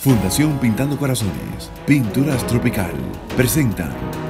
Fundación Pintando Corazones, Pinturas Tropical, presenta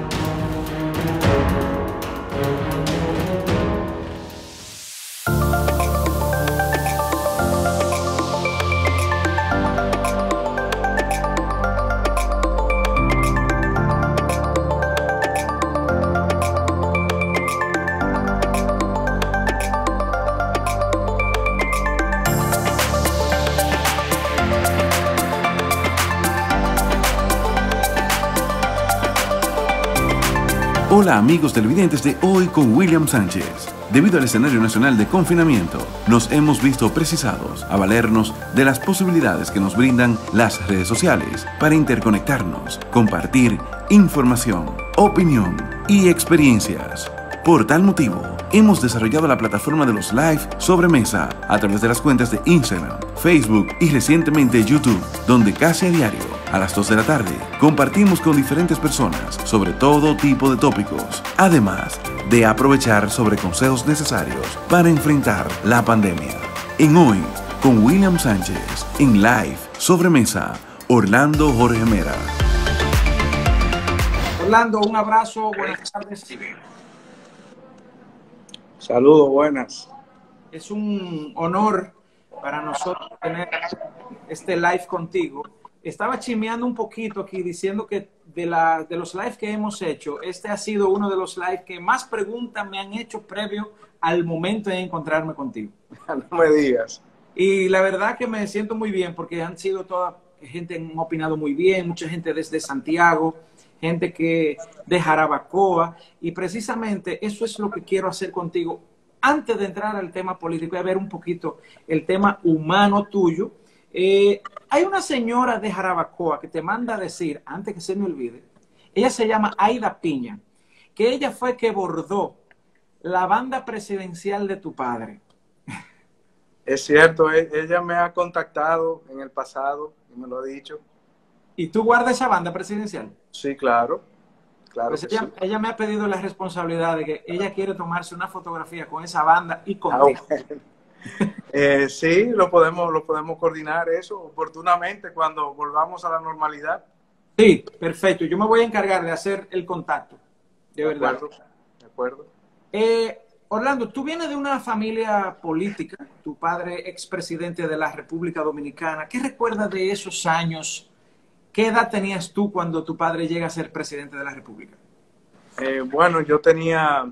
Hola amigos televidentes de Hoy con William Sánchez. Debido al escenario nacional de confinamiento, nos hemos visto precisados a valernos de las posibilidades que nos brindan las redes sociales para interconectarnos, compartir información, opinión y experiencias. Por tal motivo, hemos desarrollado la plataforma de los live sobre mesa a través de las cuentas de Instagram, Facebook y recientemente YouTube, donde casi a diario, a las 2 de la tarde, compartimos con diferentes personas sobre todo tipo de tópicos, además de aprovechar sobre consejos necesarios para enfrentar la pandemia. En Hoy, con William Sánchez, en live sobre mesa, Orlando Jorge Mera. Orlando, un abrazo, buenas tardes. Saludos, buenas. Es un honor para nosotros tener este live contigo. Estaba chismeando un poquito aquí diciendo que de los live que hemos hecho, este ha sido uno de los live que más preguntas me han hecho previo al momento de encontrarme contigo. No me digas. Y la verdad que me siento muy bien porque han sido toda gente que han opinado muy bien, mucha gente desde Santiago, gente que de Jarabacoa, y precisamente eso es lo que quiero hacer contigo. Antes de entrar al tema político, voy a ver un poquito el tema humano tuyo. Hay una señora de Jarabacoa que te manda a decir, antes que se me olvide, ella se llama Aida Piña, que ella fue que bordó la banda presidencial de tu padre. Es cierto, ella me ha contactado en el pasado y me lo ha dicho. ¿Y tú guardas esa banda presidencial? Sí, claro. Claro Pues que ella me ha pedido la responsabilidad de que ella quiere tomarse una fotografía con esa banda y contigo. Bueno. Sí, lo podemos coordinar eso oportunamente cuando volvamos a la normalidad. Sí, perfecto. Yo me voy a encargar de hacer el contacto. De verdad. De acuerdo. Orlando, tú vienes de una familia política, tu padre expresidente de la República Dominicana. ¿Qué recuerdas de esos años? ¿Qué edad tenías tú cuando tu padre llega a ser presidente de la República? Bueno, yo tenía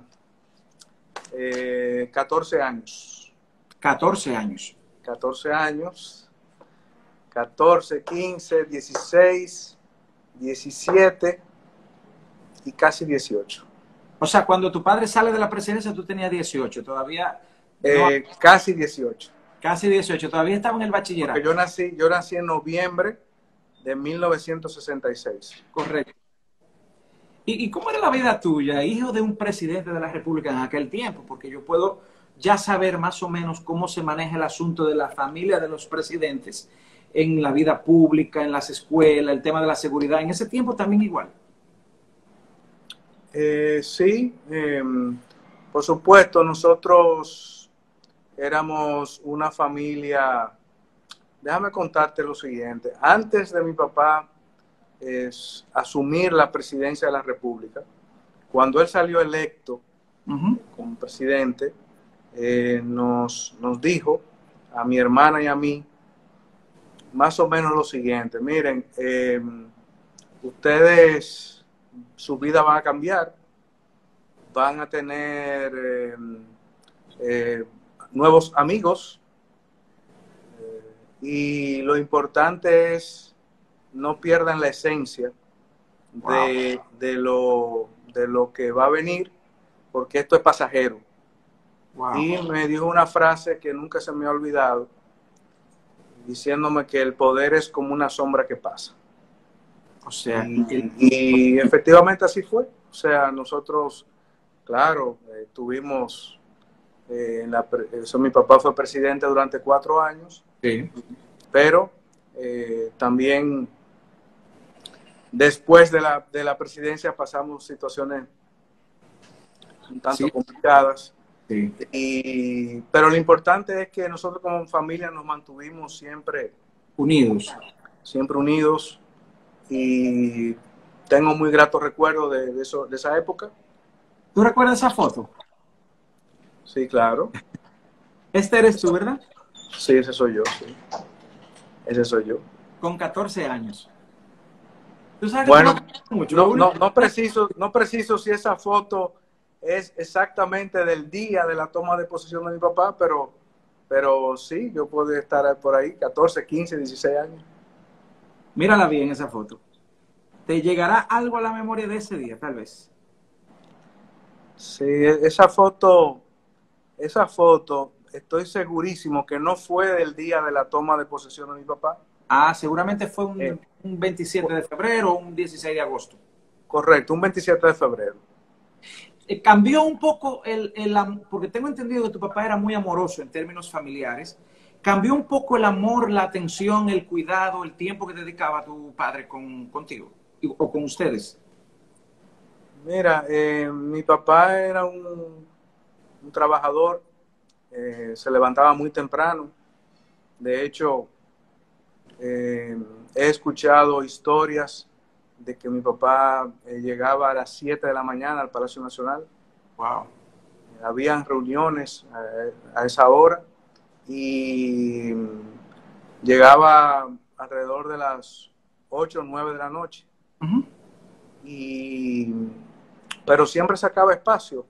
14 años. 14 años. 14 años. 14, 15, 16, 17 y casi 18. O sea, cuando tu padre sale de la presidencia, tú tenías 18, todavía... Casi 18. Casi 18, todavía estaba en el bachillerato. Porque yo nací en noviembre de 1966. Correcto. ¿Y cómo era la vida tuya, hijo de un presidente de la República en aquel tiempo? Porque yo puedo ya saber más o menos cómo se maneja el asunto de la familia de los presidentes en la vida pública, en las escuelas, el tema de la seguridad. En ese tiempo también igual. Sí, por supuesto, nosotros éramos una familia. Déjame contarte lo siguiente. Antes de mi papá asumir la presidencia de la República, cuando él salió electo como presidente, nos dijo a mi hermana y a mí más o menos lo siguiente. Miren, ustedes, su vida va a cambiar, van a tener nuevos amigos, y lo importante es no pierdan la esencia de lo que va a venir, porque esto es pasajero. Wow. Y me dijo una frase que nunca se me ha olvidado, diciéndome que el poder es como una sombra que pasa. O sea, y efectivamente así fue. O sea, nosotros, claro, tuvimos, mi papá fue presidente durante 4 años. Sí. Pero también después de la presidencia pasamos situaciones un tanto complicadas. Pero lo importante es que nosotros como familia nos mantuvimos siempre unidos. siempre unidos, y tengo muy gratos recuerdos de esa época. ¿Tú recuerdas esa foto? Sí, claro. Este eres tú, ¿verdad? Sí, ese soy yo, sí. Ese soy yo. Con 14 años. ¿Tú sabes que Bueno, mucho? no preciso si esa foto es exactamente del día de la toma de posesión de mi papá, pero sí, yo puedo estar por ahí, 14, 15, 16 años. Mírala bien esa foto. ¿Te llegará algo a la memoria de ese día, tal vez? Sí, esa foto, estoy segurísimo que no fue del día de la toma de posesión de mi papá. Ah, seguramente fue Eh, un 27 de febrero o un 16 de agosto. Correcto, un 27 de febrero. Cambió un poco porque tengo entendido que tu papá era muy amoroso en términos familiares. ¿Cambió un poco el amor, la atención, el cuidado, el tiempo que dedicaba tu padre contigo o con ustedes? Mira, mi papá era un trabajador, se levantaba muy temprano. De hecho, he escuchado historias de que mi papá llegaba a las 7 de la mañana al Palacio Nacional. Wow. Habían reuniones a esa hora y llegaba alrededor de las 8 o 9 de la noche. Uh-huh. Pero siempre sacaba espacio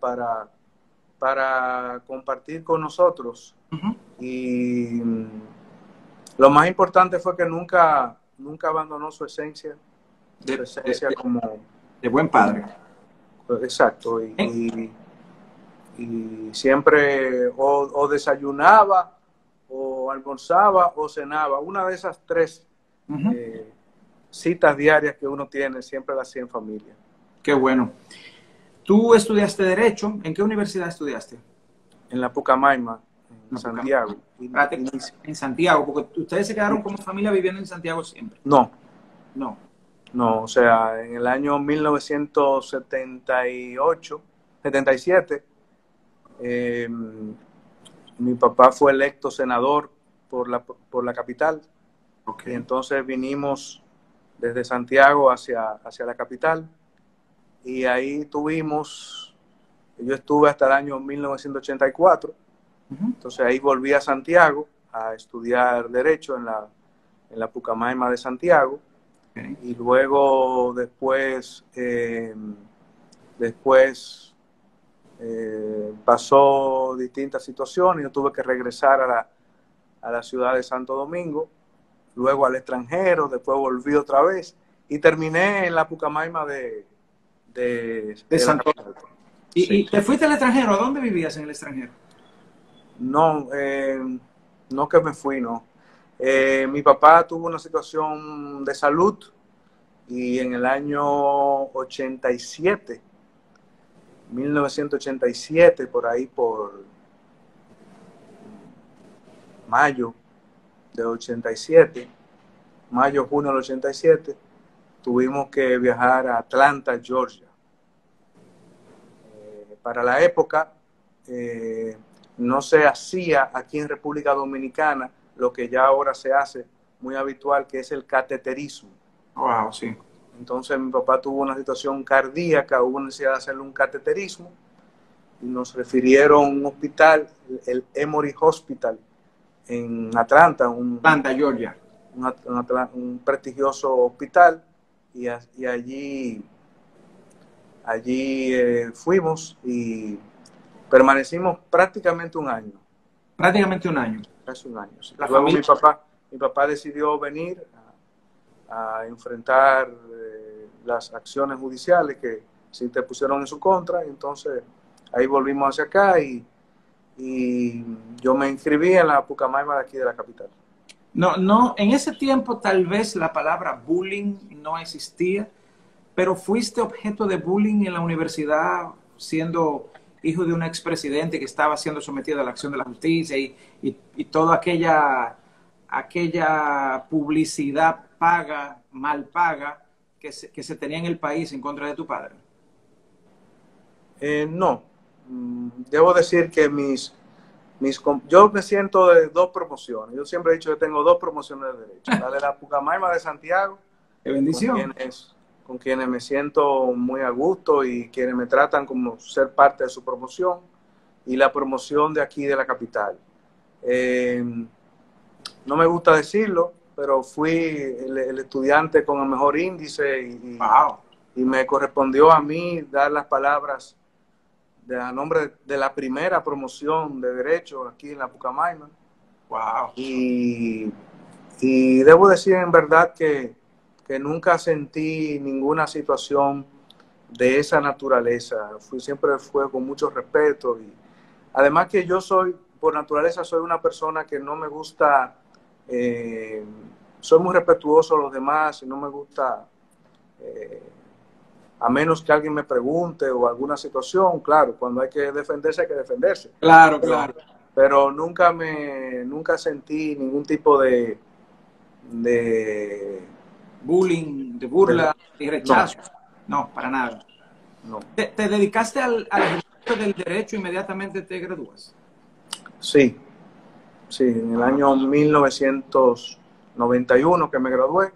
para compartir con nosotros. Uh-huh. Y lo más importante fue que nunca abandonó su esencia, como de buen padre. Exacto. Y siempre o desayunaba, o almorzaba, o cenaba. Una de esas tres Uh-huh. citas diarias que uno tiene, siempre las hacía en familia. Qué bueno. ¿Tú estudiaste Derecho? ¿En qué universidad estudiaste? En la Pucamaima, en Santiago. En Santiago, porque ustedes se quedaron como familia viviendo en Santiago siempre. No, No, o sea, en el año 1978, 77, mi papá fue electo senador por la capital. Okay. Y entonces vinimos desde Santiago hacia la capital, y ahí yo estuve hasta el año 1984. Uh-huh. Entonces ahí volví a Santiago a estudiar Derecho en la Pucamaima de Santiago. Okay. Y luego después pasó distintas situaciones. Yo tuve que regresar a la ciudad de Santo Domingo, luego al extranjero, después volví otra vez y terminé en la Pucamaima de Santo Domingo. Sí. ¿Y te fuiste al extranjero? ¿A dónde vivías en el extranjero? No, no que me fui, no. Mi papá tuvo una situación de salud, y en el año 1987, por ahí, por mayo de 87, junio del 87, tuvimos que viajar a Atlanta, Georgia. Para la época, no se hacía aquí en República Dominicana lo que ya ahora se hace muy habitual, que es el cateterismo. Wow, sí. Entonces mi papá tuvo una situación cardíaca, hubo necesidad de hacerle un cateterismo, y nos refirieron a un hospital, el Emory Hospital, en Atlanta, Atlanta, Georgia. Un prestigioso hospital, y allí fuimos y permanecimos prácticamente un año. Prácticamente un año. Casi un año. Sí. Luego mi papá decidió venir a enfrentar las acciones judiciales que se interpusieron en su contra, y entonces ahí volvimos hacia acá, y yo me inscribí en la Pucamaima de aquí de la capital. No, en ese tiempo tal vez la palabra bullying no existía, pero fuiste objeto de bullying en la universidad siendo hijo de un expresidente que estaba siendo sometido a la acción de la justicia y toda aquella publicidad mal paga que se tenía en el país en contra de tu padre. No, debo decir que Yo me siento de dos promociones. Yo siempre he dicho que tengo dos promociones de derecho. La de la Pucamaima de Santiago, ¡Qué bendición! Con quienes me siento muy a gusto y quienes me tratan como ser parte de su promoción, y la promoción de aquí de la capital. No me gusta decirlo, pero fui el estudiante con el mejor índice y me correspondió a mí dar las palabras a nombre de la primera promoción de Derecho aquí en la Pucamaima. Wow. Y debo decir en verdad que nunca sentí ninguna situación de esa naturaleza. Siempre fue con mucho respeto, y además que yo por naturaleza soy una persona que no me gusta, soy muy respetuoso a los demás y no me gusta, a menos que alguien me pregunte o alguna situación, claro, cuando hay que defenderse, hay que defenderse. Claro, claro. Pero nunca sentí ningún tipo de bullying, de burla y rechazo. No, para nada. No. ¿Te dedicaste al ejercicio del derecho inmediatamente te gradúas? Sí, en el año 1991 que me gradué,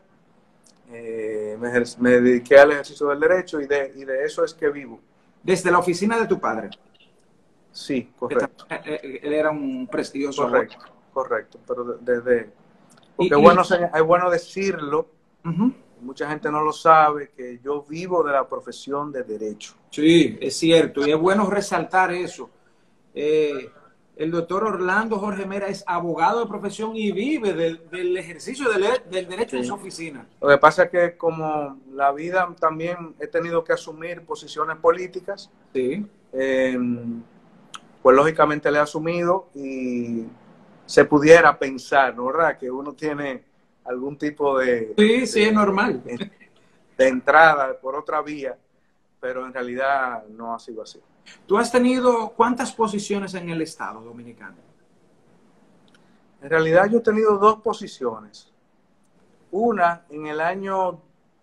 me dediqué al ejercicio del derecho y de eso es que vivo. ¿Desde la oficina de tu padre? Sí, correcto. Él era un prestigioso abogado. Correcto, pero desde... Porque es bueno decirlo, mucha gente no lo sabe, que yo vivo de la profesión de derecho. Sí, es cierto, y es bueno resaltar eso. El doctor Orlando Jorge Mera es abogado de profesión y vive del ejercicio del derecho en su oficina. Lo que pasa es que como la vida también he tenido que asumir posiciones políticas, sí. Pues lógicamente le he asumido, y se pudiera pensar, ¿no? ¿Verdad? Que uno tiene algún tipo de... Sí, es normal. De entrada por otra vía, pero en realidad no ha sido así. ¿Tú has tenido cuántas posiciones en el Estado Dominicano? En realidad yo he tenido dos posiciones. Una en el año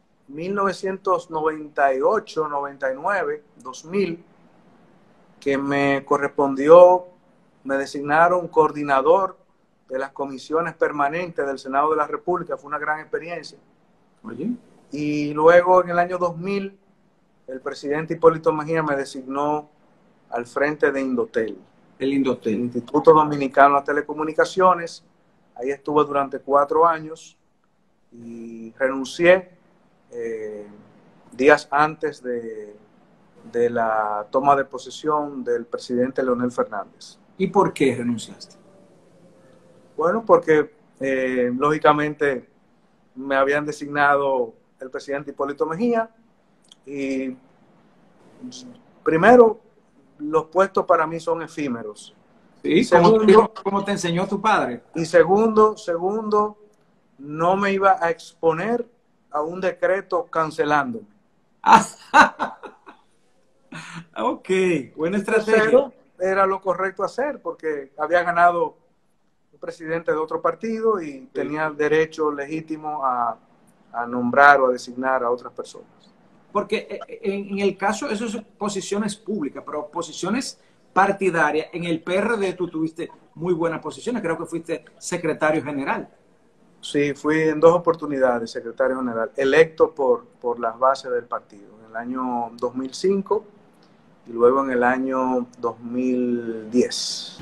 1998, 99, 2000, que me designaron coordinador de las comisiones permanentes del Senado de la República. Fue una gran experiencia. Oye. Y luego en el año 2000, el presidente Hipólito Mejía me designó al frente de Indotel. El Indotel. El Instituto Dominicano de Telecomunicaciones. Ahí estuve durante 4 años y renuncié días antes de la toma de posesión del presidente Leonel Fernández. ¿Y por qué renunciaste? Bueno, porque lógicamente me habían designado el presidente Hipólito Mejía, y primero, los puestos para mí son efímeros. Sí, segundo, ¿cómo te enseñó tu padre? Y segundo, no me iba a exponer a un decreto cancelándome. Ok, buena estrategia. Pero era lo correcto hacer, porque había ganado un presidente de otro partido y tenía derecho legítimo a nombrar o a designar a otras personas. Porque en el caso, eso son posiciones públicas, pero posiciones partidarias, en el PRD tú tuviste muy buenas posiciones, creo que fuiste secretario general. Sí, fui en 2 oportunidades secretario general, electo por las bases del partido, en el año 2005 y luego en el año 2010.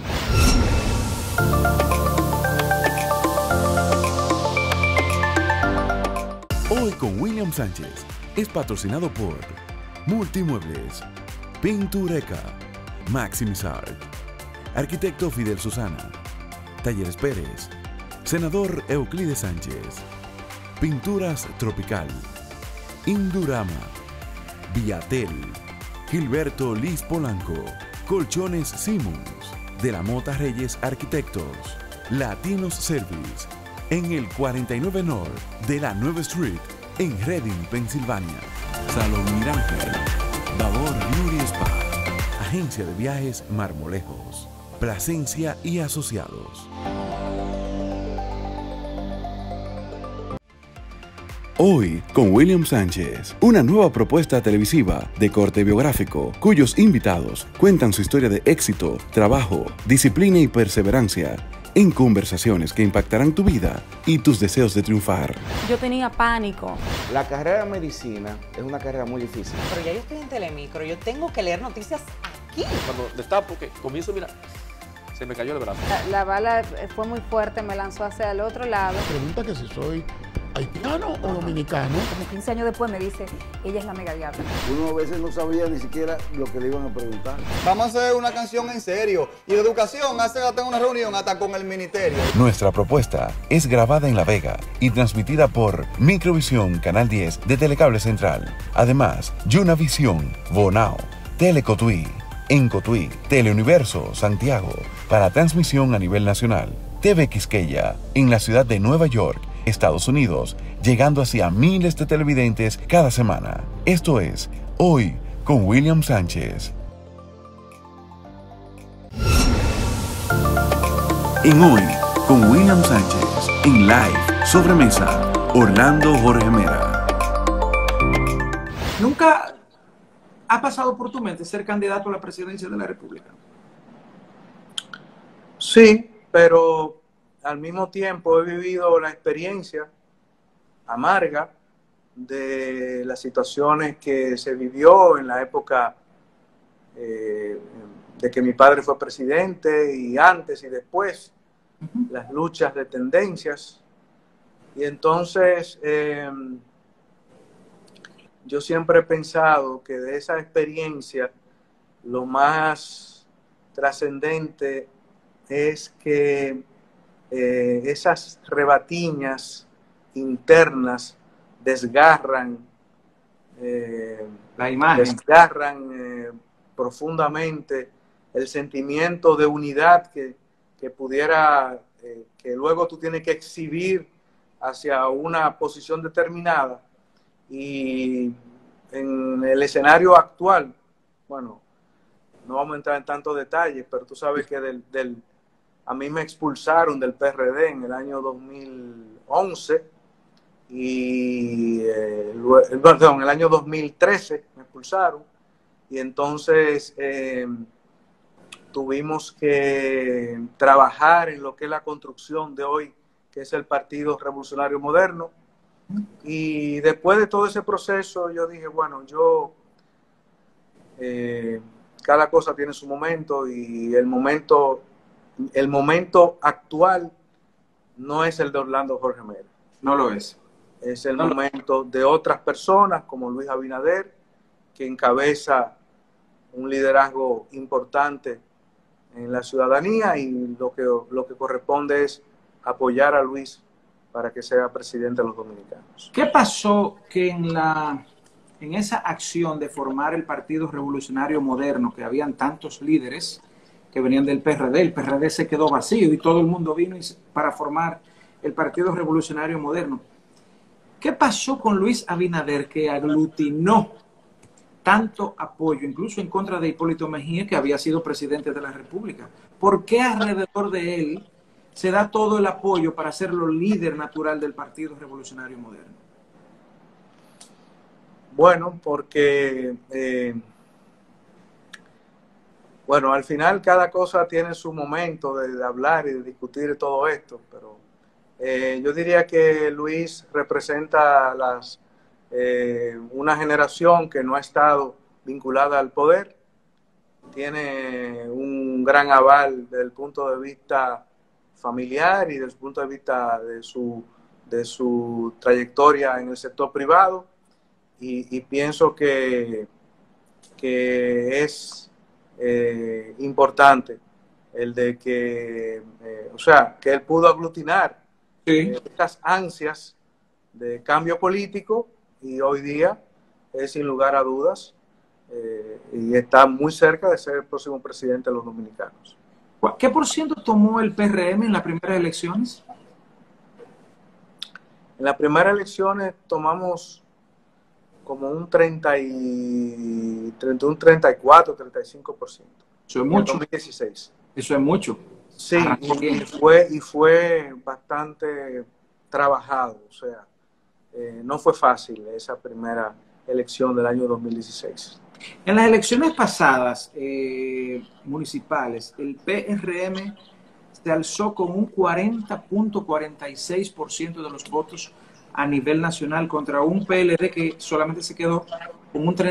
Hoy con William Sánchez es patrocinado por Multimuebles, Pintureca, Maximizar, Arquitecto Fidel Susana, Talleres Pérez, Senador Euclides Sánchez, Pinturas Tropical, Indurama, Viatel, Gilberto Liz Polanco, Colchones Simmons, De la Mota Reyes Arquitectos, Latinos Service, en el 49 North de la 9 Street, en Reading, Pensilvania. Salón Miranda, Babor Beauty Spa, Agencia de Viajes Marmolejos, Plasencia y Asociados. Hoy con William Sánchez, una nueva propuesta televisiva de corte biográfico, cuyos invitados cuentan su historia de éxito, trabajo, disciplina y perseverancia en conversaciones que impactarán tu vida y tus deseos de triunfar. Yo tenía pánico. La carrera de medicina es una carrera muy difícil. Pero ya yo estoy en Telemicro, yo tengo que leer noticias aquí. Cuando destapo, que comienzo, mira, se me cayó el brazo. La bala fue muy fuerte, me lanzó hacia el otro lado. Pregunta que si soy haitiano o dominicano. Como 15 años después me dice, ella es la mega diabla. Uno a veces no sabía ni siquiera lo que le iban a preguntar. Vamos a hacer una canción en serio. Y de educación, hace hasta una reunión hasta con el ministerio. Nuestra propuesta es grabada en La Vega y transmitida por Microvisión Canal 10 de Telecable Central. Además, Yunavisión, Bonao, Telecotuí, en Cotuí, Teleuniverso, Santiago, para transmisión a nivel nacional. TV Quisqueya, en la ciudad de Nueva York, Estados Unidos, llegando hacia miles de televidentes cada semana. Esto es Hoy con William Sánchez. En Hoy con William Sánchez, en live, sobremesa, Orlando Jorge Mera. ¿Nunca ha pasado por tu mente ser candidato a la presidencia de la República? Sí, pero al mismo tiempo he vivido la experiencia amarga de las situaciones que se vivió en la época de que mi padre fue presidente, y antes y después, las luchas de tendencias. Y entonces yo siempre he pensado que de esa experiencia lo más trascendente es que esas rebatiñas internas desgarran la imagen, desgarran profundamente el sentimiento de unidad que pudiera, que luego tú tienes que exhibir hacia una posición determinada. Y en el escenario actual, bueno, no vamos a entrar en tantos detalles, pero tú sabes que a mí me expulsaron del PRD en el año 2011 y perdón, en el año 2013 me expulsaron, y entonces tuvimos que trabajar en lo que es la construcción de hoy, que es el Partido Revolucionario Moderno. Y después de todo ese proceso yo dije, bueno, cada cosa tiene su momento, y el momento actual no es el de Orlando Jorge Mera. No lo es. Es el momento de otras personas como Luis Abinader, que encabeza un liderazgo importante en la ciudadanía, y lo que corresponde es apoyar a Luis para que sea presidente de los dominicanos. ¿Qué pasó que en esa acción de formar el Partido Revolucionario Moderno, que habían tantos líderes que venían del PRD, el PRD se quedó vacío y todo el mundo vino para formar el Partido Revolucionario Moderno? ¿Qué pasó con Luis Abinader, que aglutinó tanto apoyo, incluso en contra de Hipólito Mejía, que había sido presidente de la República? ¿Por qué alrededor de él se da todo el apoyo para hacerlo líder natural del Partido Revolucionario Moderno? Bueno, porque bueno, al final cada cosa tiene su momento de hablar y de discutir todo esto, pero yo diría que Luis representa una generación que no ha estado vinculada al poder, tiene un gran aval desde el punto de vista familiar y desde el punto de vista de su trayectoria en el sector privado, y pienso que es importante el de que, o sea, que él pudo aglutinar estas ansias de cambio político, y hoy día es, sin lugar a dudas, y está muy cerca de ser el próximo presidente de los dominicanos. ¿Qué por ciento tomó el PRM en las primeras elecciones? En las primeras elecciones tomamos como un 34, 35%. Eso es mucho. En 2016. Eso es mucho. Sí, y fue bastante trabajado. O sea, no fue fácil esa primera elección del año 2016. En las elecciones pasadas municipales, el PRM se alzó con un 40.46% de los votos a nivel nacional contra un PLD que solamente se quedó con un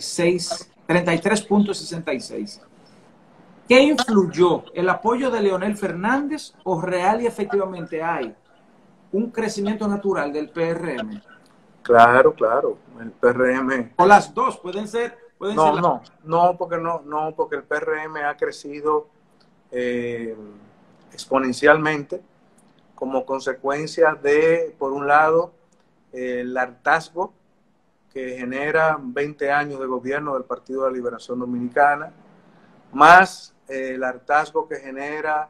33.66%. ¿Qué influyó? ¿El apoyo de Leonel Fernández o real y efectivamente hay un crecimiento natural del PRM? Claro, claro. El PRM. O las dos pueden ser. No, porque el PRM ha crecido exponencialmente como consecuencia de, por un lado, el hartazgo que genera 20 años de gobierno del Partido de la Liberación Dominicana, más el hartazgo que genera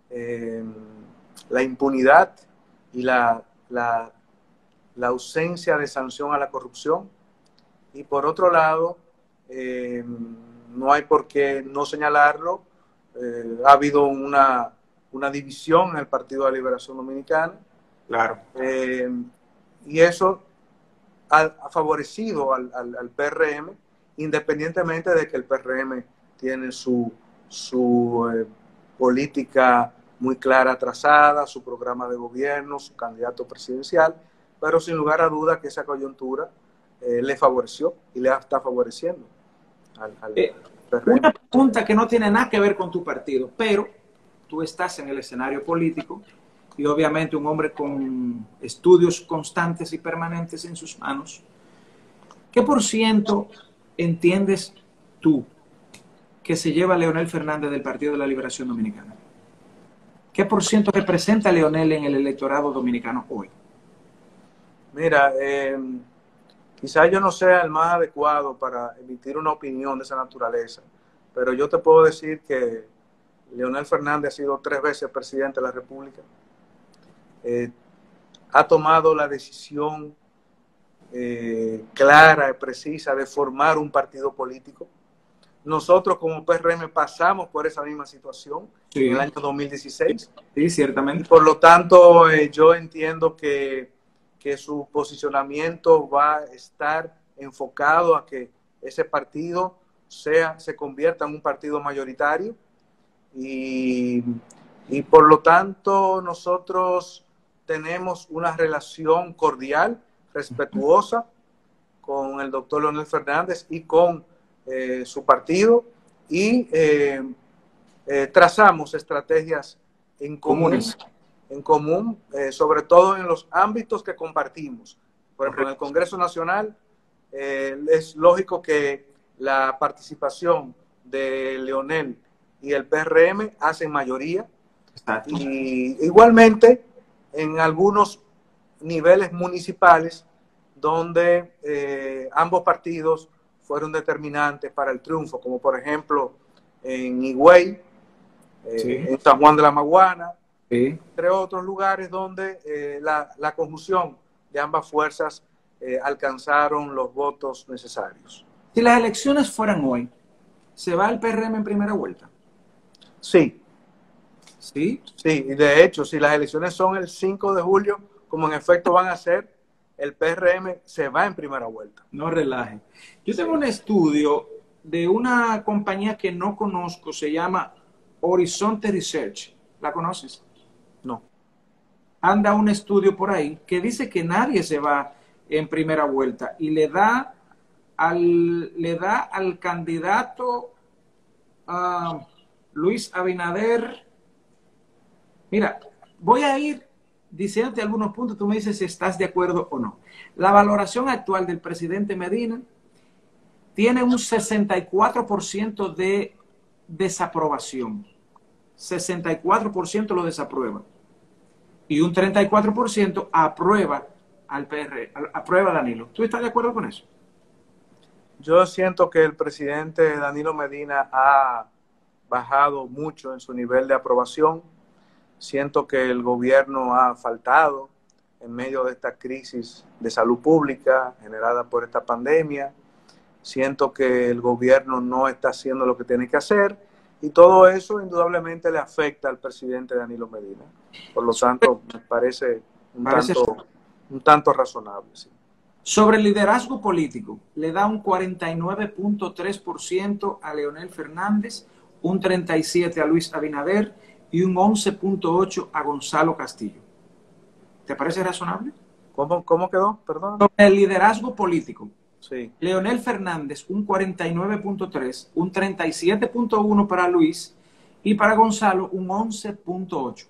la impunidad y la ausencia de sanción a la corrupción. Y por otro lado, no hay por qué no señalarlo, ha habido una división en el Partido de la Liberación Dominicana. Claro. Y eso ha favorecido al PRM, independientemente de que el PRM tiene su política muy clara trazada, su programa de gobierno, su candidato presidencial, pero sin lugar a duda que esa coyuntura le favoreció y le está favoreciendo al PRM. Una pregunta que no tiene nada que ver con tu partido, pero tú estás en el escenario político y obviamente un hombre con estudios constantes y permanentes en sus manos. ¿Qué por ciento entiendes tú que se lleva Leonel Fernández del Partido de la Liberación Dominicana? ¿Qué por ciento representa Leonel en el electorado dominicano hoy? Mira, quizás yo no sea el más adecuado para emitir una opinión de esa naturaleza, pero yo te puedo decir que Leonel Fernández ha sido 3 veces presidente de la República. Ha tomado la decisión clara y precisa de formar un partido político. Nosotros como PRM pasamos por esa misma situación en el año 2016. Sí, ciertamente. Y por lo tanto, yo entiendo que su posicionamiento va a estar enfocado a que ese partido se convierta en un partido mayoritario y por lo tanto nosotros tenemos una relación cordial, respetuosa con el doctor Leonel Fernández y con su partido y trazamos estrategias en común, sobre todo en los ámbitos que compartimos. Por ejemplo, en el Congreso Nacional es lógico que la participación de Leonel y el PRM hacen mayoría. Exacto. Y igualmente en algunos niveles municipales donde ambos partidos fueron determinantes para el triunfo, como por ejemplo en Higüey, en San Juan de la Maguana, entre otros lugares donde la conjunción de ambas fuerzas alcanzaron los votos necesarios. Si las elecciones fueran hoy, ¿se va el PRM en primera vuelta? Sí. ¿Sí? Sí, y de hecho, si las elecciones son el 5 de julio, como en efecto van a ser, el PRM se va en primera vuelta. No relaje. Yo tengo un estudio de una compañía que no conozco, se llama Horizonte Research. ¿La conoces? No. Anda un estudio por ahí que dice que nadie se va en primera vuelta y le da al candidato Luis Abinader. Mira, voy a ir diciéndote algunos puntos, tú me dices si estás de acuerdo o no. La valoración actual del presidente Medina tiene un 64% de desaprobación. 64% lo desaprueba. Y un 34% aprueba al PR, aprueba a Danilo. ¿Tú estás de acuerdo con eso? Yo siento que el presidente Danilo Medina ha bajado mucho en su nivel de aprobación. Siento que el gobierno ha faltado en medio de esta crisis de salud pública generada por esta pandemia. Siento que el gobierno no está haciendo lo que tiene que hacer y todo eso indudablemente le afecta al presidente Danilo Medina. Por lo tanto, me parece un tanto un tanto razonable, sí. Sobre el liderazgo político, le da un 49.3% a Leonel Fernández, un 37% a Luis Abinader y un 11.8% a Gonzalo Castillo. ¿Te parece razonable? ¿Cómo quedó? Perdón. Sobre el liderazgo político, Sí. Leonel Fernández, un 49.3%, un 37.1% para Luis y para Gonzalo, un 11.8%.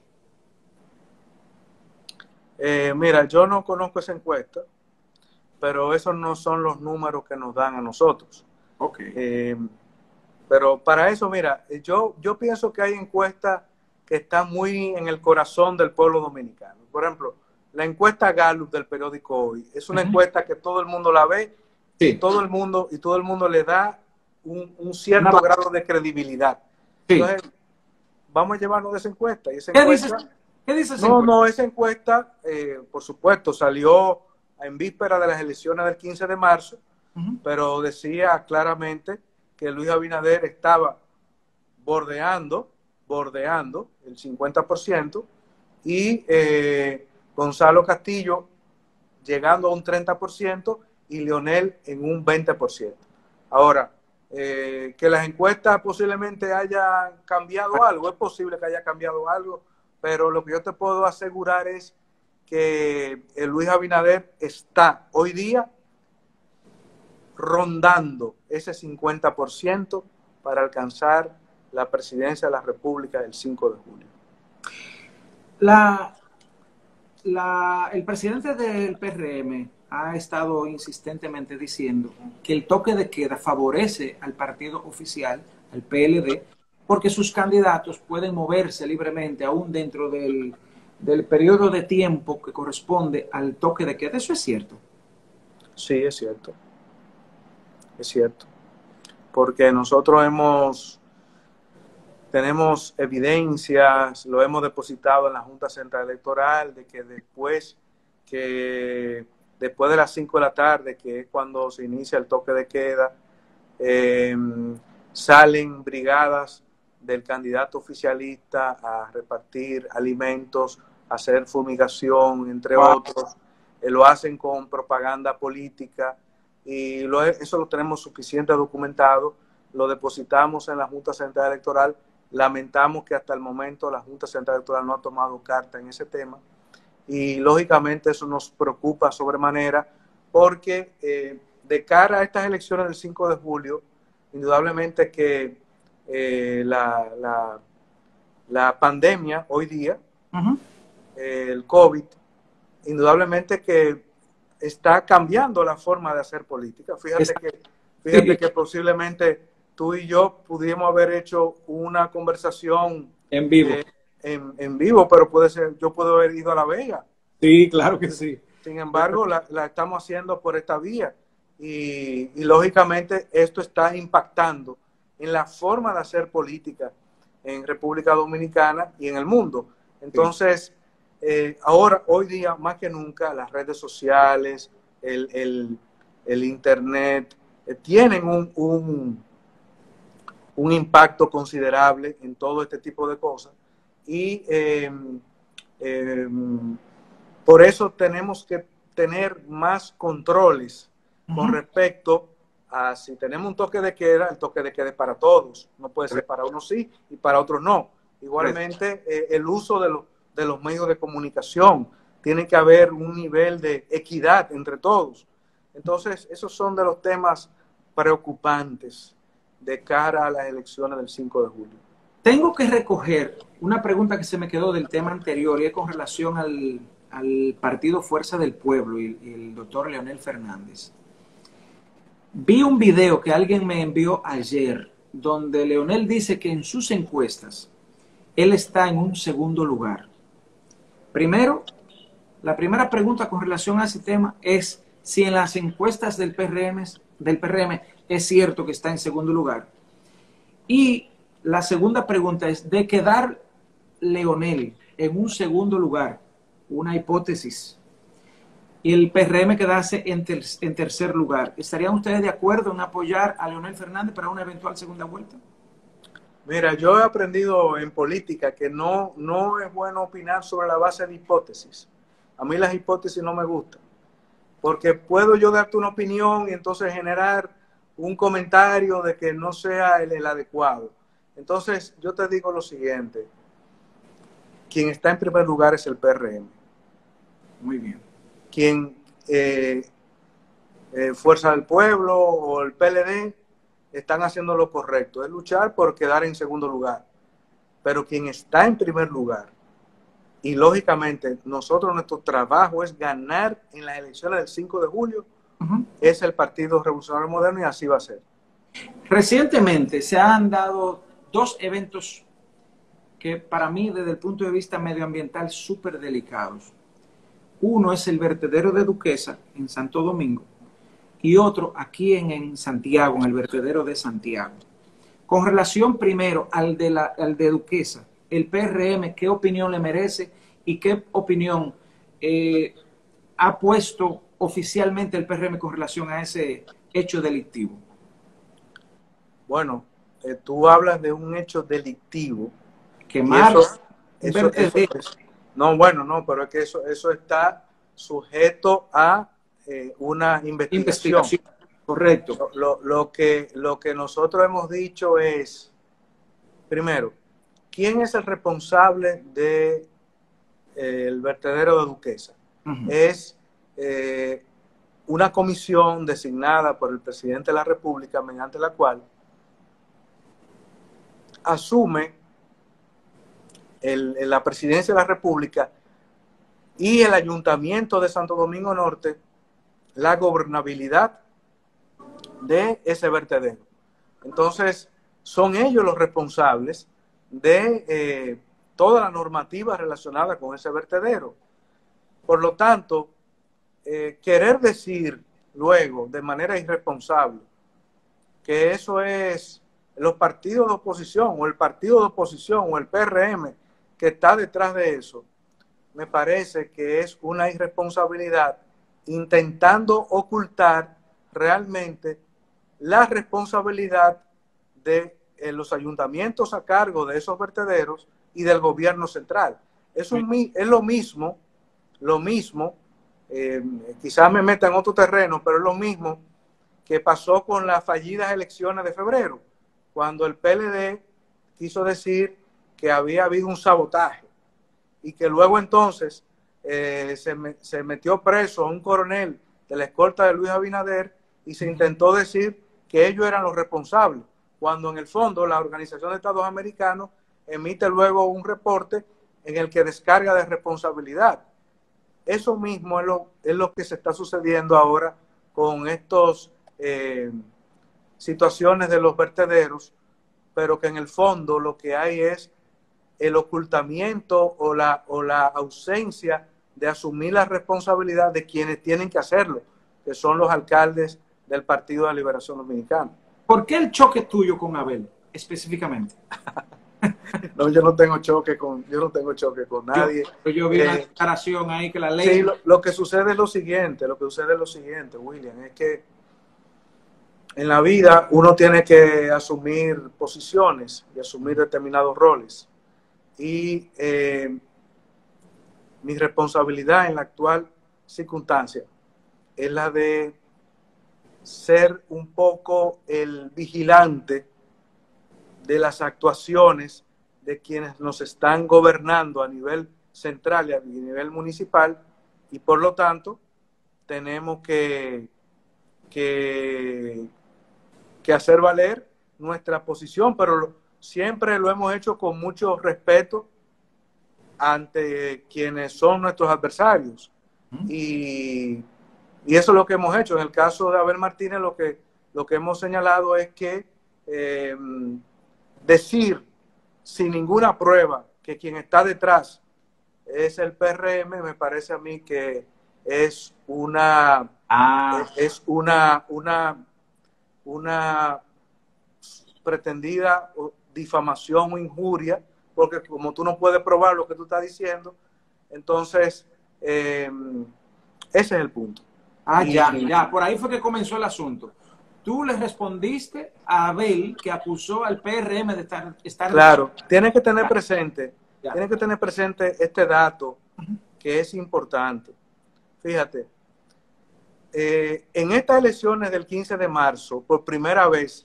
Mira, yo no conozco esa encuesta, pero esos no son los números que nos dan a nosotros. Ok. Pero para eso, mira, yo pienso que hay encuestas que están muy en el corazón del pueblo dominicano. Por ejemplo, la encuesta Gallup del periódico Hoy es una encuesta que todo el mundo la ve, sí, y todo el mundo le da un cierto grado de credibilidad. Sí. Entonces, vamos a llevarnos de esa encuesta. Y esa encuesta, ¿Qué dice esa encuesta? No, esa encuesta, por supuesto, salió en víspera de las elecciones del 15 de marzo, pero decía claramente que Luis Abinader estaba bordeando el 50% y Gonzalo Castillo llegando a un 30% y Leonel en un 20%. Ahora, que las encuestas posiblemente hayan cambiado algo, es posible que haya cambiado algo, pero lo que yo te puedo asegurar es que Luis Abinader está hoy día rondando ese 50% para alcanzar la presidencia de la República el 5 de julio. El presidente del PRM ha estado insistentemente diciendo que el toque de queda favorece al partido oficial, al PLD, porque sus candidatos pueden moverse libremente aún dentro del periodo de tiempo que corresponde al toque de queda. ¿Eso es cierto? Sí, es cierto. Es cierto. Porque nosotros tenemos evidencias, lo hemos depositado en la Junta Central Electoral, de que después de las 5 de la tarde, que es cuando se inicia el toque de queda, salen brigadas del candidato oficialista a repartir alimentos, a hacer fumigación, entre otros. Lo hacen con propaganda política y eso lo tenemos suficiente documentado. Lo depositamos en la Junta Central Electoral. Lamentamos que hasta el momento la Junta Central Electoral no ha tomado carta en ese tema y lógicamente eso nos preocupa sobremanera porque de cara a estas elecciones del 5 de julio, indudablemente que la pandemia hoy día, el COVID, indudablemente que está cambiando la forma de hacer política. Fíjate que posiblemente tú y yo pudimos haber hecho una conversación en vivo, en vivo, pero yo puedo haber ido a La Vega. Sí, claro que sí. Sin embargo, la estamos haciendo por esta vía y lógicamente esto está impactando en la forma de hacer política en República Dominicana y en el mundo. Entonces, ahora, hoy día, más que nunca, las redes sociales, el Internet, tienen un impacto considerable en todo este tipo de cosas. Y por eso tenemos que tener más controles con respecto a si tenemos un toque de queda, el toque de queda es para todos. No puede ser para unos sí y para otros no. Igualmente, el uso de los medios de comunicación. Tiene que haber un nivel de equidad entre todos. Entonces, esos son de los temas preocupantes de cara a las elecciones del 5 de julio. Tengo que recoger una pregunta que se me quedó del tema anterior y es con relación al partido Fuerza del Pueblo y el doctor Leonel Fernández. Vi un video que alguien me envió ayer donde Leonel dice que en sus encuestas él está en un segundo lugar. Primero, la primera pregunta con relación a ese tema es si en las encuestas del PRM es cierto que está en segundo lugar. Y la segunda pregunta es, de quedar Leonel en un segundo lugar, una hipótesis, y el PRM quedase en tercer lugar, ¿estarían ustedes de acuerdo en apoyar a Leonel Fernández para una eventual segunda vuelta? Mira, yo he aprendido en política que no es bueno opinar sobre la base de hipótesis. A mí las hipótesis no me gustan, porque puedo yo darte una opinión y entonces generar un comentario de que no sea el adecuado. Entonces, yo te digo lo siguiente. Quien está en primer lugar es el PRM. Muy bien. Quien Fuerza del Pueblo o el PLD están haciendo lo correcto, es luchar por quedar en segundo lugar. Pero quien está en primer lugar, y lógicamente nuestro trabajo es ganar en las elecciones del 5 de julio, es el Partido Revolucionario Moderno, y así va a ser. Recientemente se han dado dos eventos que para mí desde el punto de vista medioambiental súper delicados. Uno es el vertedero de Duquesa en Santo Domingo y otro aquí en Santiago, en el vertedero de Santiago. Con relación primero al de Duquesa, el PRM, ¿qué opinión le merece y qué opinión ha puesto oficialmente el PRM con relación a ese hecho delictivo? Bueno, tú hablas de un hecho delictivo. Quemar no, bueno, no, pero es que eso está sujeto a una investigación. Correcto. Lo que nosotros hemos dicho es, primero, ¿quién es el responsable de el vertedero de Duquesa? Es una comisión designada por el presidente de la República, mediante la cual asume la presidencia de la República y el Ayuntamiento de Santo Domingo Norte la gobernabilidad de ese vertedero. Entonces, son ellos los responsables de toda la normativa relacionada con ese vertedero. Por lo tanto, querer decir luego de manera irresponsable que eso es los partidos de oposición o el partido de oposición o el PRM que está detrás de eso, me parece que es una irresponsabilidad intentando ocultar realmente la responsabilidad de los ayuntamientos a cargo de esos vertederos y del gobierno central. Es lo mismo, quizás me meta en otro terreno, pero es lo mismo que pasó con las fallidas elecciones de febrero, cuando el PLD quiso decir que había habido un sabotaje y que luego entonces se metió preso a un coronel de la escolta de Luis Abinader y se intentó decir que ellos eran los responsables, cuando en el fondo la Organización de Estados Americanos emite luego un reporte en el que descarga de responsabilidad. Eso mismo es lo que se está sucediendo ahora con estos situaciones de los vertederos, pero que en el fondo lo que hay es el ocultamiento o la ausencia de asumir la responsabilidad de quienes tienen que hacerlo, que son los alcaldes del Partido de Liberación Dominicana. ¿Por qué el choque tuyo con Abel, específicamente? No, yo no tengo choque con nadie. Yo vi una declaración ahí que la ley... Sí, lo que sucede es lo siguiente, William, es que en la vida uno tiene que asumir posiciones y asumir determinados roles. Y mi responsabilidad en la actual circunstancia es la de ser un poco el vigilante de las actuaciones de quienes nos están gobernando a nivel central y a nivel municipal, y por lo tanto tenemos que hacer valer nuestra posición, pero siempre lo hemos hecho con mucho respeto ante quienes son nuestros adversarios. Y eso es lo que hemos hecho. En el caso de Abel Martínez, lo que hemos señalado es que decir sin ninguna prueba que quien está detrás es el PRM, me parece a mí que es una pretendida difamación o injuria, porque como tú no puedes probar lo que tú estás diciendo, entonces ese es el punto. Ya, por ahí fue que comenzó el asunto. Tú le respondiste a Abel, que acusó al PRM de estar... Claro, tienes que tener presente este dato, que es importante. Fíjate, en estas elecciones del 15 de marzo, por primera vez,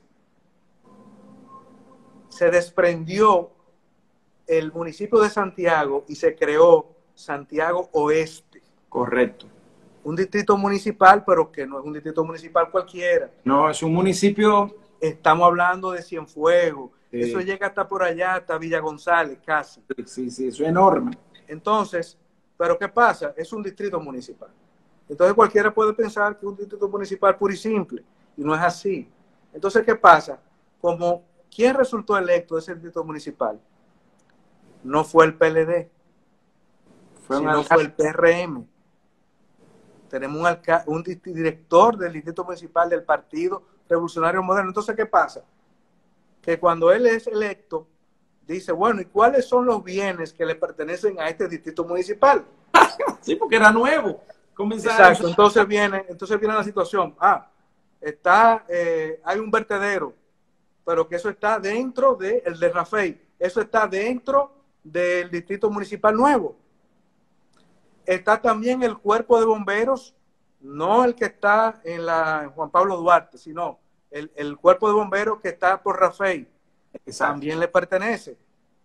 se desprendió el municipio de Santiago y se creó Santiago Oeste. Correcto. Un distrito municipal, pero que no es un distrito municipal cualquiera. No, es un municipio... Estamos hablando de Cienfuegos. Sí. Eso llega hasta por allá, hasta Villa González, casi. Sí, eso es enorme. Entonces, ¿pero qué pasa? Es un distrito municipal. Entonces cualquiera puede pensar que es un distrito municipal puro y simple, y no es así. Entonces, ¿qué pasa? Como ¿quién resultó electo de ese distrito municipal? No fue el PLD, sino fue el PRM. Tenemos un director del distrito municipal del Partido Revolucionario Moderno. Entonces, ¿qué pasa? Que cuando él es electo, dice, bueno, ¿y cuáles son los bienes que le pertenecen a este distrito municipal? Sí, porque era nuevo. Exacto, entonces viene la situación. Hay un vertedero, pero que eso está dentro del de Rafael. Eso está dentro del distrito municipal nuevo. Está también el cuerpo de bomberos, no el que está en Juan Pablo Duarte, sino el cuerpo de bomberos que está por Rafael. También le pertenece.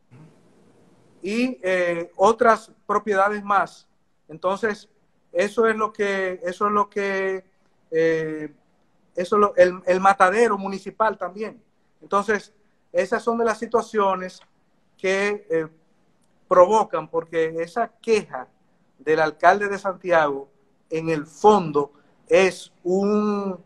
Y otras propiedades más. Entonces, el matadero municipal también. Entonces, esas son de las situaciones que provocan, porque esa queja del alcalde de Santiago, en el fondo, es una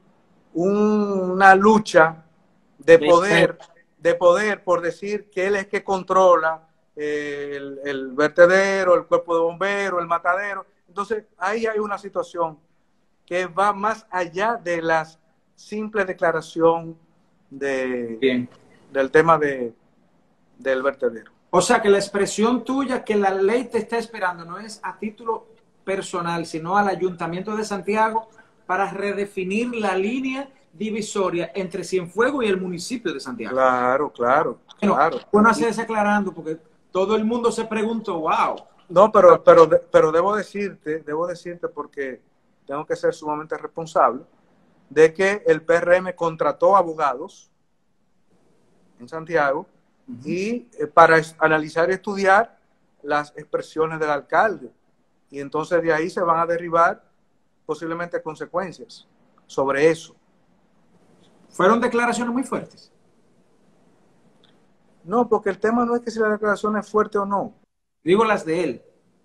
lucha de poder por decir que él es que controla el vertedero, el cuerpo de bomberos, el matadero. Entonces, ahí hay una situación que va más allá de la simple declaración del tema del vertedero. O sea, que la expresión tuya que la ley te está esperando no es a título personal, sino al Ayuntamiento de Santiago para redefinir la línea divisoria entre Cienfuegos y el municipio de Santiago. Claro. Bueno, hacer aclarando, porque todo el mundo se preguntó, wow. No, pero debo decirte, porque tengo que ser sumamente responsable, de que el PRM contrató abogados en Santiago y para analizar y estudiar las expresiones del alcalde. Y entonces de ahí se van a derribar posiblemente consecuencias sobre eso. ¿Fueron declaraciones muy fuertes? No, porque el tema no es que si la declaración es fuerte o no. Digo las de él.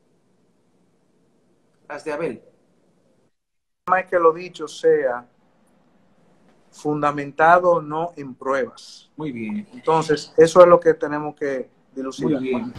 Las de Abel. El tema es que lo dicho sea fundamentado o no en pruebas. Muy bien. Entonces, eso es lo que tenemos que dilucidar. Muy bien.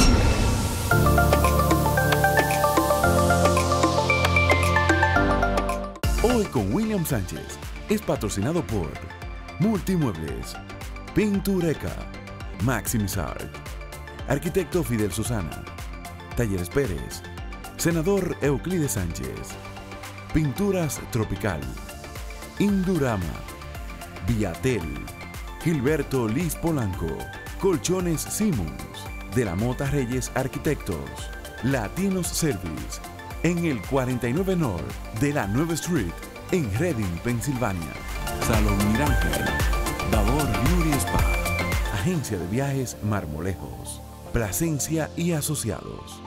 Hoy con William Sánchez es patrocinado por Multimuebles, Pintureca, Maximizar, Arquitecto Fidel Susana, Talleres Pérez, Senador Euclides Sánchez, Pinturas Tropical, Indurama, Viatel, Gilberto Liz Polanco, Colchones Simmons, De la Mota Reyes Arquitectos, Latinos Service, en el 49 North de la 9 Street, en Reading, Pensilvania. Salón Mirangel, Babor Beauty Spa, Agencia de Viajes Marmolejos, Plasencia y Asociados.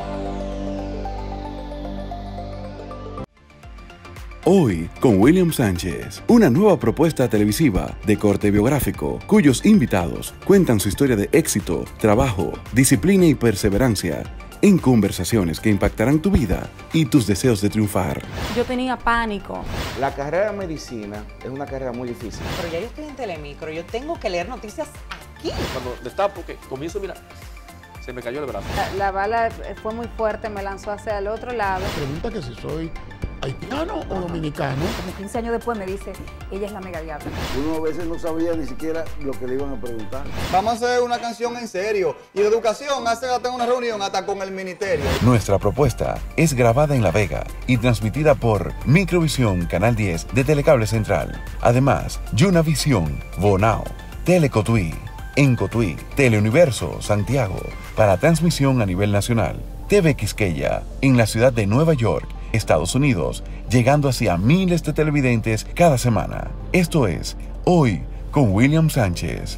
Hoy con William Sánchez, una nueva propuesta televisiva de corte biográfico, cuyos invitados cuentan su historia de éxito, trabajo, disciplina y perseverancia en conversaciones que impactarán tu vida y tus deseos de triunfar. Yo tenía pánico. La carrera de medicina es una carrera muy difícil. Pero ya yo estoy en Telemicro, yo tengo que leer noticias aquí. Cuando destapo, que comienzo, mira, se me cayó el brazo. La bala fue muy fuerte, me lanzó hacia el otro lado. Pregunta que si soy haitiano o dominicano. Como 15 años después me dice, ella es la mega diabla. Uno a veces no sabía ni siquiera lo que le iban a preguntar. Vamos a hacer una canción en serio. Y de educación, hace hasta una reunión hasta con el ministerio. Nuestra propuesta es grabada en La Vega y transmitida por Microvisión Canal 10 de Telecable Central. Además, Yunavisión, Bonao, Telecotuí, en Cotuí, Teleuniverso, Santiago, para transmisión a nivel nacional. TV Quisqueya, en la ciudad de Nueva York, Estados Unidos, llegando hacia miles de televidentes cada semana. Esto es Hoy con William Sánchez.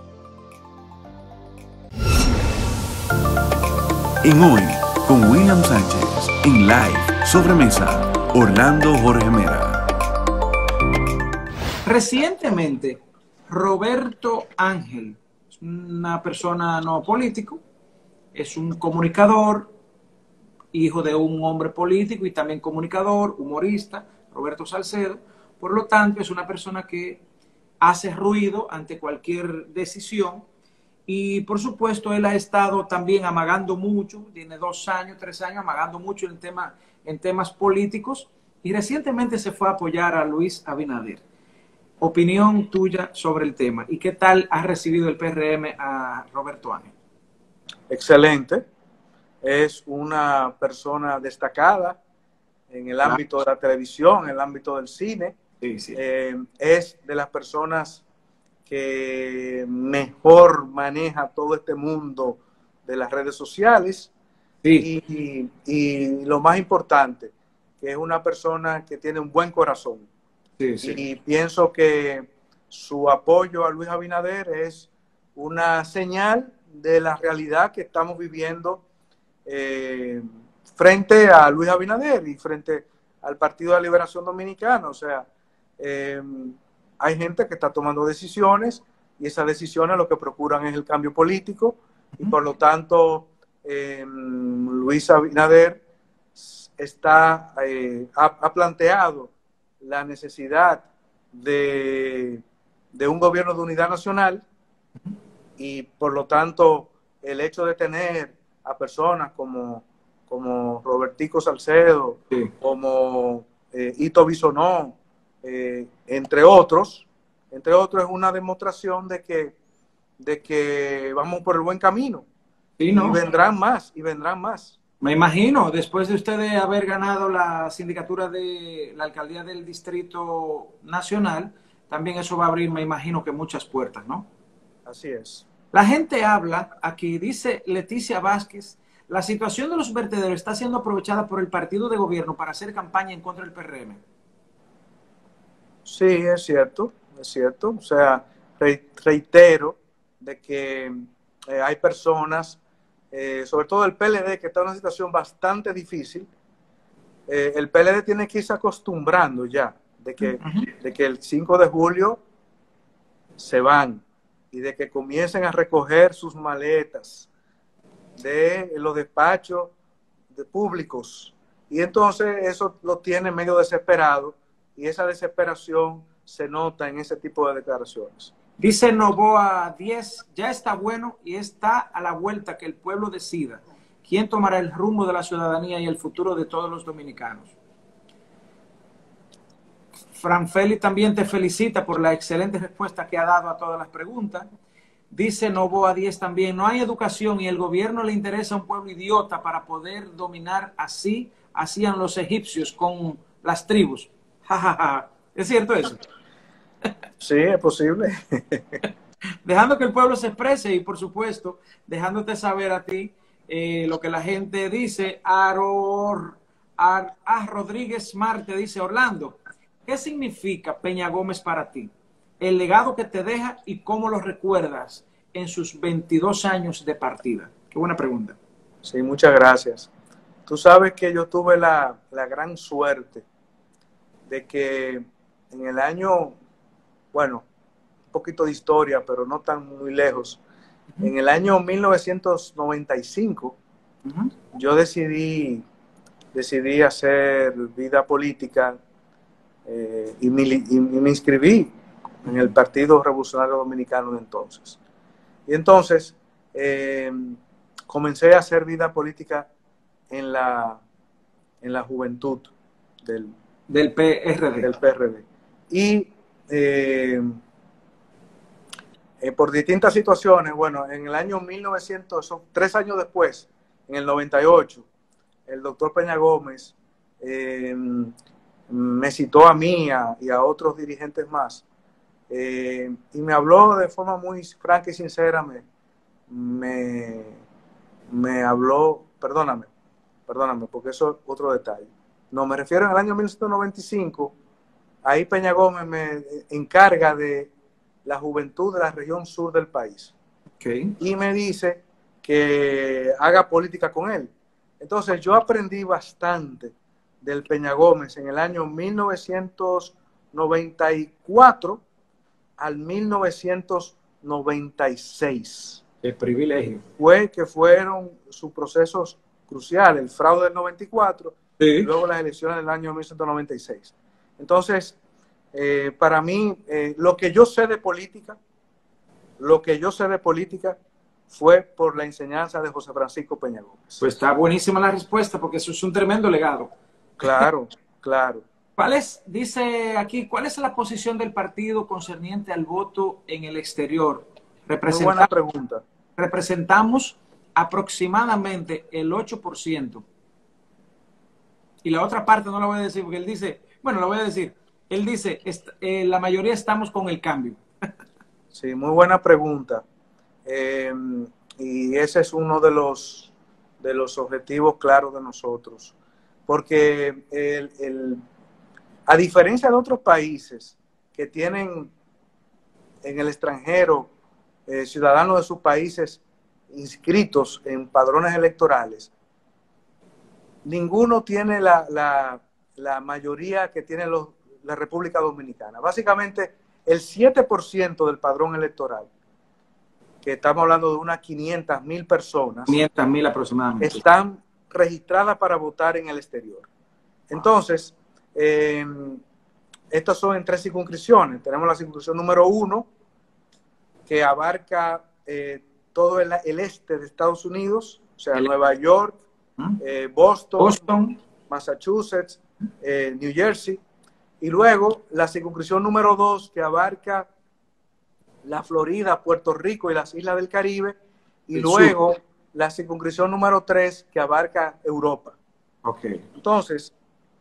En Hoy con William Sánchez, en live, sobremesa, Orlando Jorge Mera. Recientemente, Roberto Ángel, es una persona no político, es un comunicador, hijo de un hombre político y también comunicador, humorista, Roberto Salcedo. Por lo tanto, es una persona que hace ruido ante cualquier decisión y, por supuesto, él ha estado también amagando mucho, tiene 2 años, 3 años, amagando mucho en temas políticos y recientemente se fue a apoyar a Luis Abinader. Opinión tuya sobre el tema y qué tal ha recibido el PRM a Roberto Ángel. Excelente. Es una persona destacada en el ámbito de la televisión, en el ámbito del cine. Sí, sí. Es de las personas que mejor maneja todo este mundo de las redes sociales. Sí. Y lo más importante, que es una persona que tiene un buen corazón. Sí, sí. Y pienso que su apoyo a Luis Abinader es una señal de la realidad que estamos viviendo frente a Luis Abinader y frente al Partido de la Liberación Dominicana. O sea, hay gente que está tomando decisiones y esas decisiones lo que procuran es el cambio político y por lo tanto Luis Abinader ha planteado la necesidad de un gobierno de unidad nacional y por lo tanto el hecho de tener a personas como Robertico Salcedo, sí, como Ito Bisonó, entre otros es una demostración de que vamos por el buen camino. Sí, ¿no? Y vendrán más. Me imagino, después de ustedes haber ganado la sindicatura de la alcaldía del Distrito Nacional, también eso va a abrir, me imagino, que muchas puertas, ¿no? Así es. La gente habla, aquí dice Leticia Vázquez, la situación de los vertederos está siendo aprovechada por el partido de gobierno para hacer campaña en contra del PRM. Sí, es cierto. O sea, reitero de que hay personas, sobre todo el PLD, que está en una situación bastante difícil. El PLD tiene que irse acostumbrando ya de que el 5 de julio se van y de que comiencen a recoger sus maletas de los despachos públicos. Y entonces eso lo tiene medio desesperado y esa desesperación se nota en ese tipo de declaraciones. Dice Novoa 10, ya está bueno y está a la vuelta que el pueblo decida quién tomará el rumbo de la ciudadanía y el futuro de todos los dominicanos. Fran Feli también te felicita por la excelente respuesta que ha dado a todas las preguntas. Dice Novoa 10 también, no hay educación y el gobierno le interesa a un pueblo idiota para poder dominar así, hacían los egipcios con las tribus. Ja, ja, ja. ¿Es cierto eso? Sí, es posible. Dejando que el pueblo se exprese y, por supuesto, dejándote saber a ti lo que la gente dice. Rodríguez Marte dice, Orlando, ¿qué significa Peña Gómez para ti? El legado que te deja y cómo lo recuerdas en sus 22 años de partida. Qué buena pregunta. Sí, muchas gracias. Tú sabes que yo tuve la gran suerte de que en el año, bueno, un poquito de historia, pero no tan muy lejos, en el año 1995, yo decidí hacer vida política y me inscribí en el Partido Revolucionario Dominicano de entonces. Y entonces comencé a hacer vida política en la juventud del PRD. Y por distintas situaciones, bueno, en el año 1900, 3 años después, en el 98, el doctor Peña Gómez me citó a mí y a otros dirigentes más y me habló de forma muy franca y sincera, me habló perdóname, porque eso es otro detalle. No, me refiero en el año 1995, ahí Peña Gómez me encarga de la juventud de la región sur del país. Okay. Y me dice que haga política con él. Entonces yo aprendí bastante del Peña Gómez en el año 1994 al 1996. El privilegio. Fueron sus procesos cruciales, el fraude del 94, sí, y luego las elecciones del año 1996. Entonces, para mí, lo que yo sé de política fue por la enseñanza de José Francisco Peña Gómez. Pues está buenísima la respuesta, porque eso es un tremendo legado. Claro, claro. Dice aquí, ¿cuál es la posición del partido concerniente al voto en el exterior? Muy buena pregunta. Representamos aproximadamente el 8%. Y la otra parte no la voy a decir, porque él dice, bueno, la voy a decir. Él dice, la mayoría estamos con el cambio. Sí, muy buena pregunta. Y ese es uno de los objetivos claros de nosotros. Porque a diferencia de otros países que tienen en el extranjero ciudadanos de sus países inscritos en padrones electorales, ninguno tiene la mayoría que tiene la República Dominicana. Básicamente, el 7% del padrón electoral, que estamos hablando de unas 500,000 personas, 500,000 aproximadamente, están registradas para votar en el exterior. Entonces, estas son en 3 circunscripciones. Tenemos la circunscripción número 1, que abarca todo el este de Estados Unidos, o sea, Nueva York, Boston, Massachusetts, New Jersey. Y luego la circunscripción número 2, que abarca la Florida, Puerto Rico y las islas del Caribe. Y luego la circunscripción número 3, que abarca Europa. Okay. Entonces,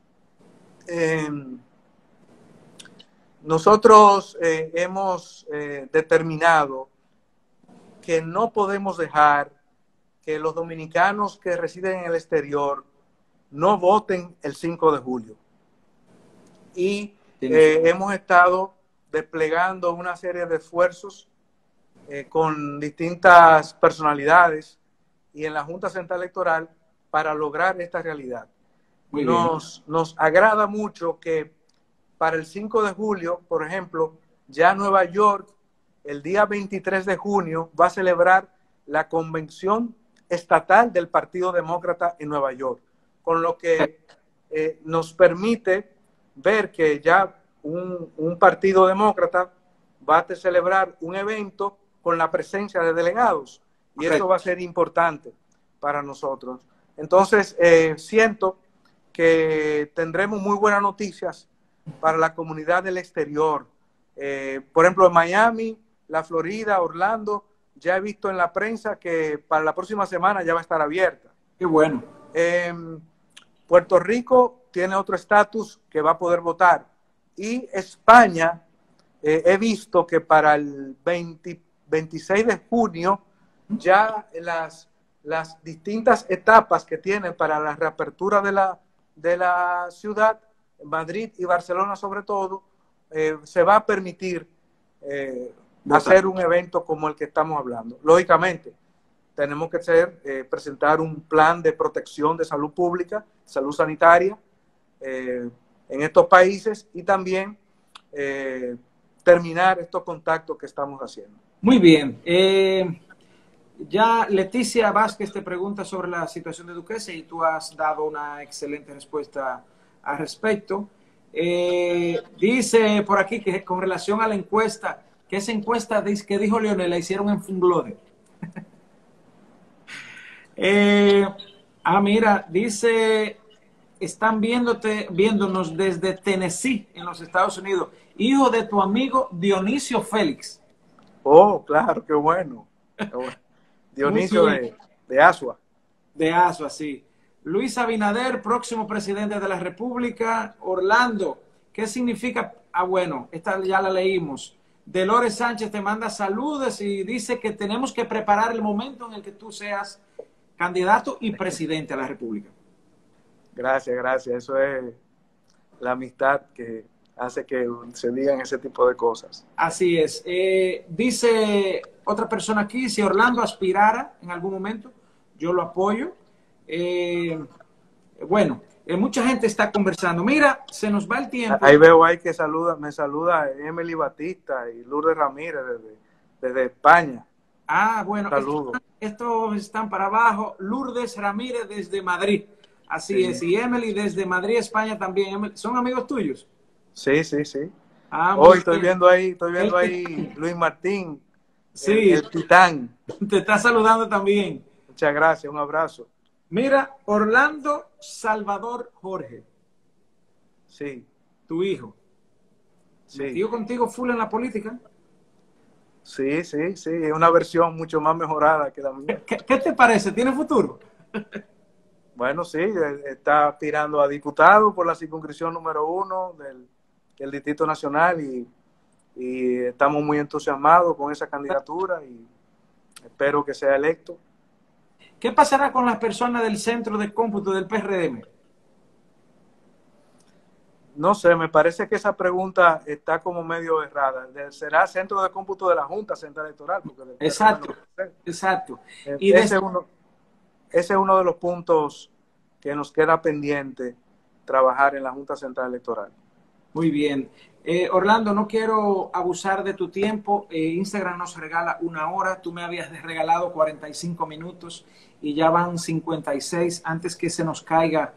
nosotros hemos determinado que no podemos dejar que los dominicanos que residen en el exterior no voten el 5 de julio. Y hemos estado desplegando una serie de esfuerzos con distintas personalidades y en la Junta Central Electoral para lograr esta realidad. Nos agrada mucho que para el 5 de julio, por ejemplo, ya Nueva York, el día 23 de junio, va a celebrar la convención estatal del Partido Demócrata en Nueva York, con lo que nos permite ver que ya un partido demócrata va a celebrar un evento con la presencia de delegados, y esto va a ser importante para nosotros. Entonces, siento que tendremos muy buenas noticias para la comunidad del exterior. Por ejemplo, en Miami, la Florida, Orlando, ya he visto en la prensa que para la próxima semana ya va a estar abierta. Qué bueno. Puerto Rico tiene otro estatus que va a poder votar. Y España, he visto que para el 26 de junio ya las distintas etapas que tienen para la reapertura de la ciudad, Madrid y Barcelona sobre todo, se va a permitir hacer un evento como el que estamos hablando. Lógicamente, tenemos que presentar un plan de protección de salud pública, salud sanitaria en estos países, y también terminar estos contactos que estamos haciendo. Muy bien. Ya Leticia Vázquez te pregunta sobre la situación de Duquesa y tú has dado una excelente respuesta al respecto. Dice por aquí que con relación a la encuesta, que esa encuesta que dijo Leonel la hicieron en Funglode. Mira, dice, están viéndonos desde Tennessee, en los Estados Unidos. Hijo de tu amigo Dionisio Félix. Oh, claro, qué bueno. Qué bueno. Dionisio de Asua. De Asua, sí. Luis Abinader, próximo presidente de la República. Orlando, ¿qué significa? Bueno, esta ya la leímos. Dolores Sánchez te manda saludos y dice que tenemos que preparar el momento en el que tú seas candidato y presidente a la República. Gracias, gracias. Eso es la amistad que hace que se digan ese tipo de cosas. Así es. Dice otra persona aquí, si Orlando aspirara en algún momento, yo lo apoyo. Bueno, mucha gente está conversando. Mira, se nos va el tiempo. Ahí veo ahí que me saluda Emily Batista y Lourdes Ramírez desde España. Ah, bueno, saludos. Estos están para abajo. Lourdes Ramírez desde Madrid. Así Sí. es. Y Emily desde Madrid, España también. ¿Son amigos tuyos? Sí, sí, sí. Hoy estoy viendo ahí Luis Martín, sí, el titán. Te está saludando también. Muchas gracias, un abrazo. Mira, Orlando Salvador Jorge. Sí. Tu hijo. Sí. ¿Metido contigo full en la política? Sí, sí, sí. Es una versión mucho más mejorada que la mía. ¿Qué te parece? ¿Tiene futuro? Bueno, sí, está aspirando a diputado por la circunscripción número 1 del Distrito Nacional y estamos muy entusiasmados con esa candidatura y espero que sea electo. ¿Qué pasará con las personas del centro de cómputo del PRM? No sé, me parece que esa pregunta está como medio errada. ¿Será centro de cómputo de la Junta Central Electoral? Porque exacto, exacto. Y ese es uno de los puntos que nos queda pendiente trabajar en la Junta Central Electoral. Muy bien. Orlando, no quiero abusar de tu tiempo. Instagram nos regala 1 hora. Tú me habías regalado 45 minutos y ya van 56 antes que se nos caiga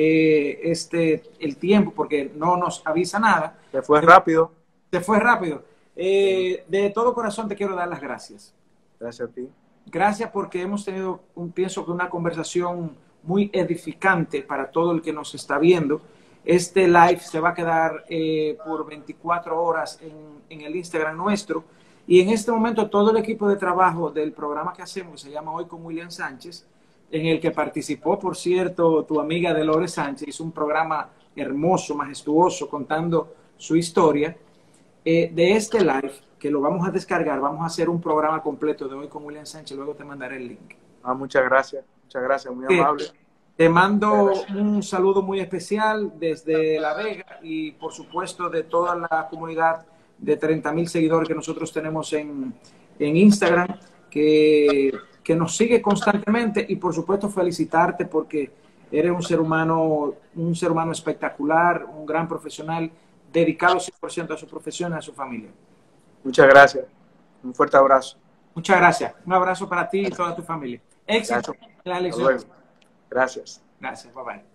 el tiempo, porque no nos avisa nada. Se fue rápido. Se fue rápido. De todo corazón te quiero dar las gracias. Gracias a ti. Gracias porque hemos tenido, pienso que una conversación muy edificante para todo el que nos está viendo. Este live se va a quedar por 24 horas en el Instagram nuestro. Y en este momento todo el equipo de trabajo del programa que hacemos, que se llama Hoy con William Sánchez, en el que participó, por cierto, tu amiga Dolores Sánchez, hizo un programa hermoso, majestuoso, contando su historia. De este live, que lo vamos a descargar, vamos a hacer un programa completo de Hoy con William Sánchez, luego te mandaré el link. Muchas gracias, muy amable. Te mando un saludo muy especial desde La Vega y por supuesto de toda la comunidad de 30,000 seguidores que nosotros tenemos en Instagram, que nos sigue constantemente, y por supuesto felicitarte porque eres un ser humano espectacular, un gran profesional, dedicado 100% a su profesión y a su familia. Muchas gracias. Un fuerte abrazo. Muchas gracias. Un abrazo para ti y toda tu familia. Éxito en las elecciones. Gracias. Gracias. Bye bye.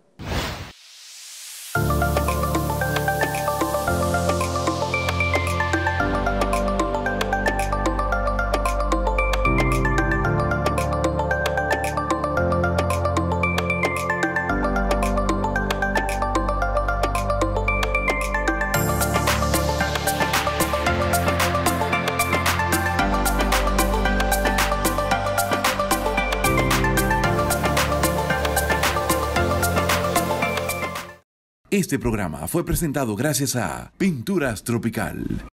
Este programa fue presentado gracias a Pinturas Tropical.